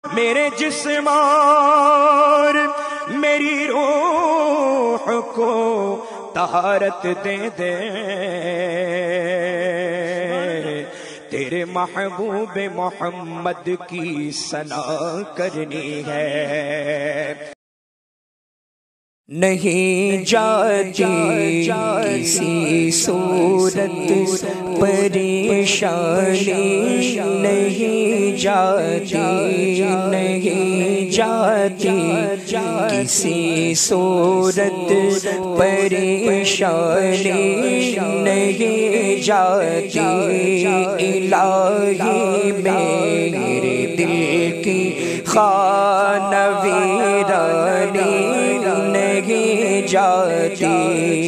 میرے جسم اور میری روح کو طہارت دے دے، تیرے محبوب محمد کی ثنا کرنی ہے۔ نہیں جاتی کسی صورت پریشانی، نہیں جاتی، نہیں جاتی کسی صورت پریشانی، نہیں جاتی الہی میرے دل کی خانہ ویرانی نہیں جاتی،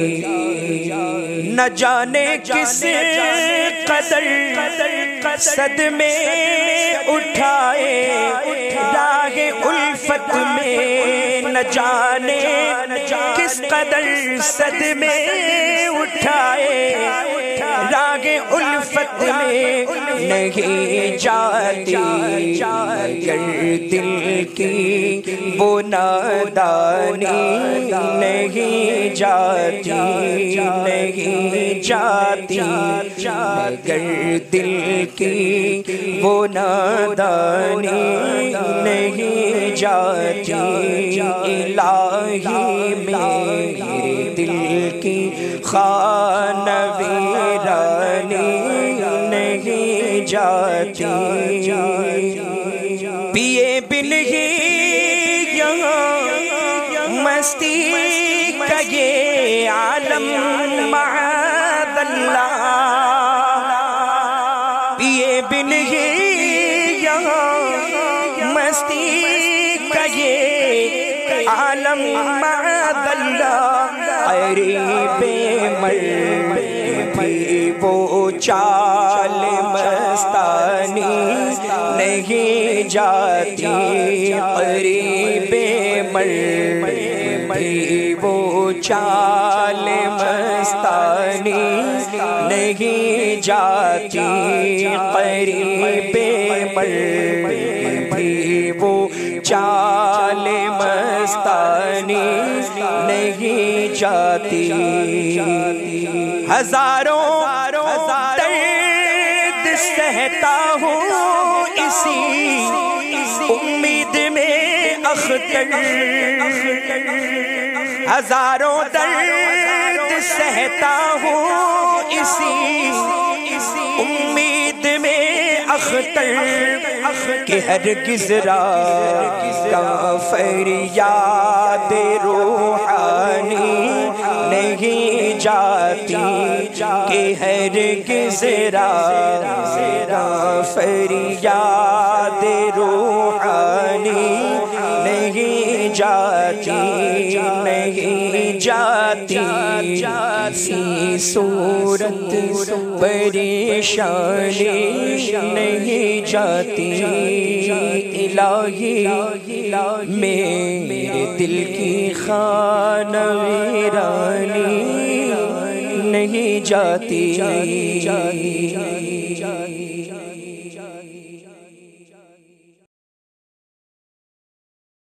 نہ جانے کس قدر صدمے اٹھائے راہ الفت میں، نہ جانے کس قدر صدمے اٹھائے راہ الفت میں، نہیں جاتی اگر دل کی وہ نادانی، نہیں جاتی، نہیں جاتی اگر دل کی وہ نادانی، نہیں جاتی الہی میرے دل کی خانہ ویرانی نہیں جاتی، پیے بن ہی یہاں مستی کا یہ عالم معاذ اللہ، پیے بن ہی یہاں مستی کا یہ عالم معاذ اللہ، قریب مر بھی وہ چال مستانی نہیں جاتی، قریب مر بھی وہ چال مستانی نہیں جاتی، قریب مر بھی وہ چال مستانی نہیں جاتی، ہزاروں درد سہتا ہوں اسی امید میں اختر، ہزاروں درد سہتا ہوں اسی امید میں اختر، کہ ہرگز کا فریاد روحانی نہیں جاتی، کہ ہرگز فریاد روحانی نہیں جاتی، نہیں جاتی کسی صورت پریشانی نہیں جاتی الہی میرے دل کی خانہ ویرانی نہیں جاتی۔